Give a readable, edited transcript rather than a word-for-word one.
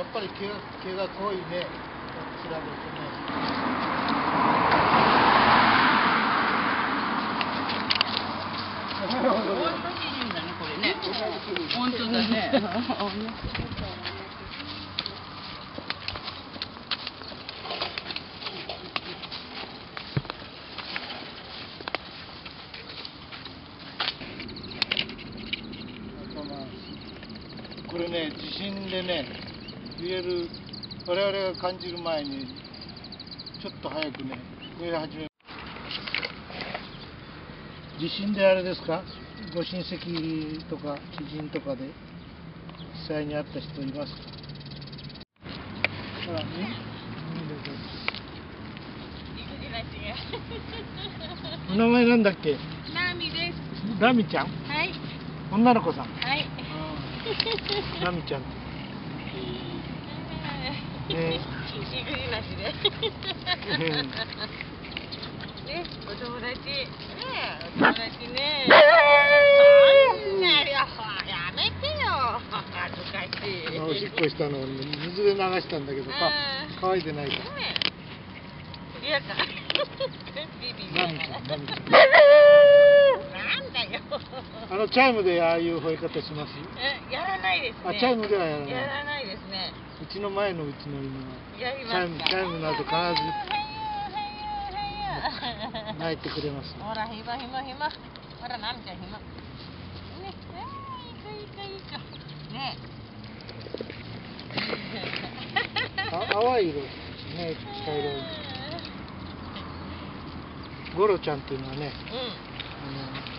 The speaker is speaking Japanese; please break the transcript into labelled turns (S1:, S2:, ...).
S1: ぱり毛が濃いね。調べてね。
S2: 温度基準だね、これね。本当だね。
S1: これね、地震でね、揺れる、我々が感じる前に、ちょっと早くね、植え始め。地震であれですか、ご親戚とか知人とかで被災に遭った人いますか？ほら、お名前なんだっけ？
S3: ナミです。
S1: ラミちゃん？
S3: はい。
S1: 女の子さん？
S3: はい。
S1: ラミちゃんって。
S3: ね、なしで。ね、お友達。ね、お友達ね。そんなやめてよ。恥ずかしい。
S1: おしっこしたのを水で流したんだけど、乾いてないから。
S3: ね。クリアか。ビビ
S1: ラミちゃん、ラミちゃん。
S3: なんだよ。
S1: チャイムでああいう吠え方します？
S3: やらないですね。
S1: チャイムではやらない。
S3: やらないですね。
S1: うちの前のうちの犬はチャイムになると必ず泣いてくれます。
S3: ほら、ひま。ほら、なんちゃんひま。ね、いい子。ね。
S1: 淡い色ですね、茶色い。ゴロちゃんっていうのはね、